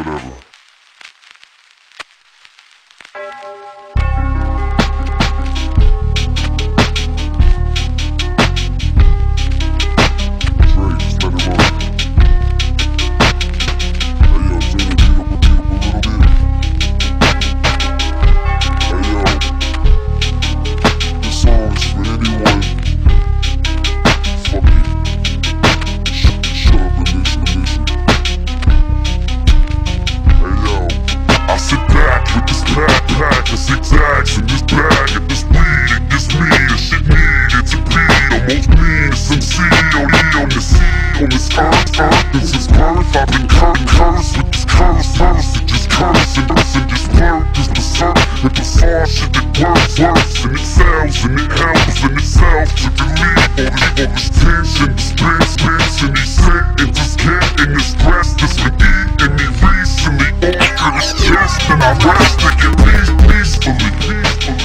whatever. Zigzags in this bag of this weed, it gets me the shit needed to be the most meanest MC on this earth. And since birth I've been cursed with this curse, it just curse and just blur, just berserk. And bizarre shit that works, and it sells, and it helps, and itself to relieve all this tension, this spins, and these sentences getting this stress that's been eating me recently. Off to this chest, and I rest to get peacefully.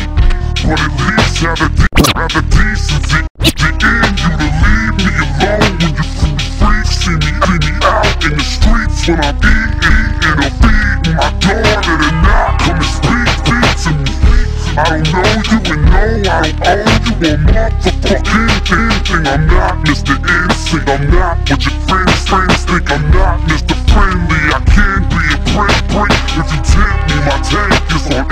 But at least have the decency to end you to leave me alone when you freaks see me out in the streets when I'm eating or feeding my daughter to not come and speak to me. I don't know you and no, I don't owe you a motherfucking thing. I'm not Mr. Instinct, I'm not what your friends think. I'm not Mr. Friendly, I can be a prick. If you tempt me, my tank is on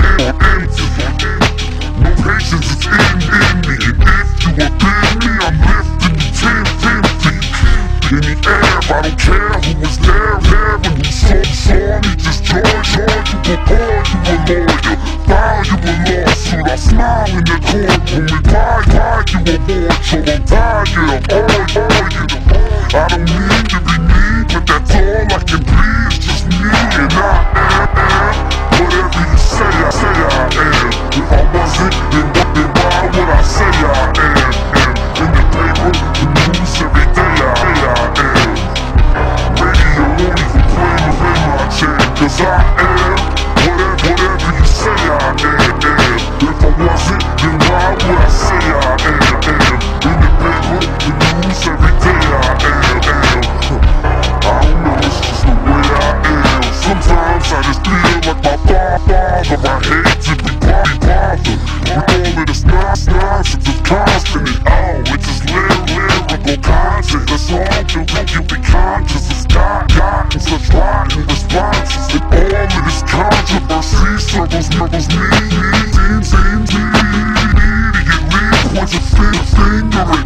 empty. No patience is in me, and if you offend me, I'm lifting you 10 feet in the air. I don't care who was there and who saw me. Just joy, you will call you a lawyer, file you a lawsuit. I smile in the court when we buy you a award, so I'm tired of all you. I don't mean to be mean, but that's all I can be. It's just me, and I am whatever you say I am. If I wasn't, then why would I say I am? In the paper, the news, every day I am. Radio won't even play my jam, cause I am whatever you say I am. If I wasn't, then why would I say I am? In the paper, the news, every day I am. I don't know, it's just the way I am. Sometimes I just feel like my father. I hate to be bothered with all of this nonsense of constant and oh, it's just lyrical content. That's all to make you be conscious of gotten such rotten responses. And all of this controversy circles me. Seems me to get lead, points a finger at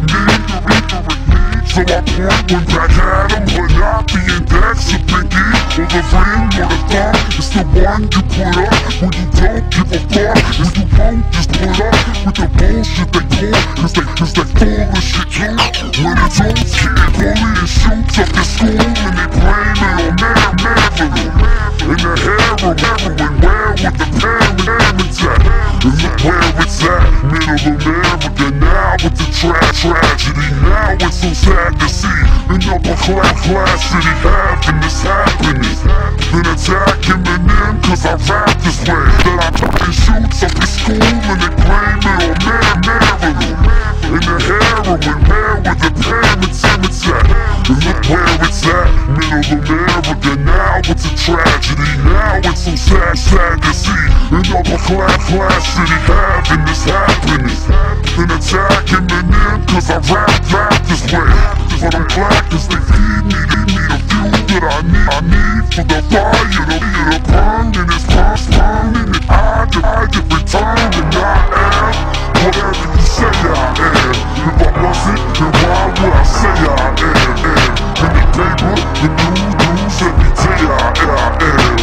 me. So I point one back at him, but not the index, the pinky, or the ring, or the thumb. It's the one you put up when you don't give a fuck. When you won't just put up with the bullshit they pull, cause they full of shit too. When it's old kid bully and shoots up the school, and they blame it on Maryland. In the heroin, where would the parents at? And look where it's at, middle America now with the tragedy. Now it's so sad to see an upper class city having this happening. Then attack Eminem cause I rap this way. That I fucking shoots up the school and they blame it on Maryland. In the heroin, where would the parents at? And look where it's at, middle America. Now it's a tragedy. Now it's so sad to see an upper class city having this happening. Then attack Eminem cause I rap this way. But I'm glad cause they feed me the fuel that I need for the fire to burn. And it's burning and I every time. And I am whatever you say I am. If I wasn't, then why would I say I am? In the paper, the news, every day I am.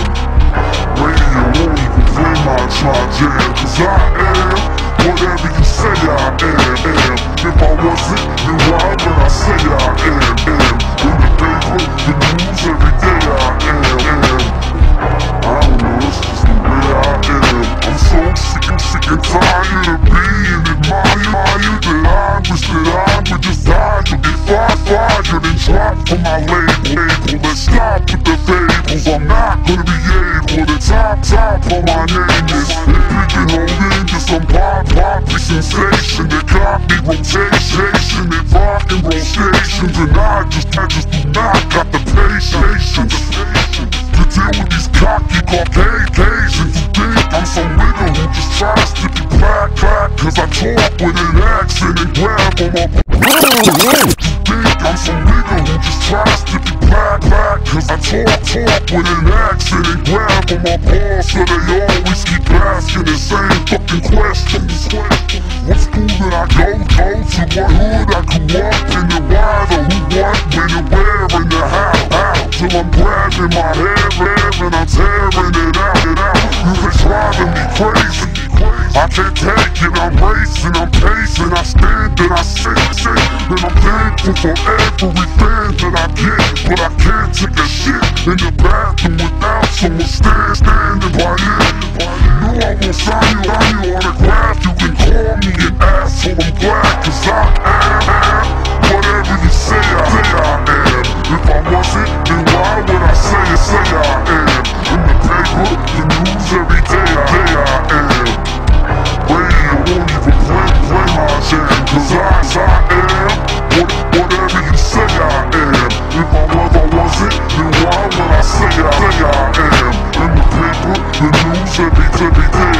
Radio won't even play my jam, cause I am whatever you say I am. If I wasn't, then why would I say I am? In the paper, the news, every day I am. I don't know, it's just the way I am. I'm so sick and tired of being admired, that I wish that I would just die to get fired and dropped from my label. Let's stop with the fables, I'm not gonna be able to top on my name is. And pigeonholed into some poppy sensation that got me rotation at rock and roll stations. And I just do not got the patience to deal with these talk with an accent and grab on my think I'm some nigga who just tries to be black. Cause I talk with an accent and grab on my balls. So they always keep asking the same fucking questions. What school did I go to? What hood I grew up in? And why, the who, what, when, and where, and the how. Till I'm grabbing my hair and I'm tearing it out. You been driving me crazy. I can't take it, I'm racing, I'm pacing, I stand and I sit. And I'm thankful for everything that I get. But I can't take a shit in the bathroom without someone standing by it. No, I won't sign you autograph. You can call me an asshole, I'm glad. Cause I am whatever you say I am. If I wasn't, then why would I say I am? In the paper, the news every day I am. Radio won't even play my jam. Cause I am whatever you say I am. If I wasn't, then why would I say I am? In the paper, the news every day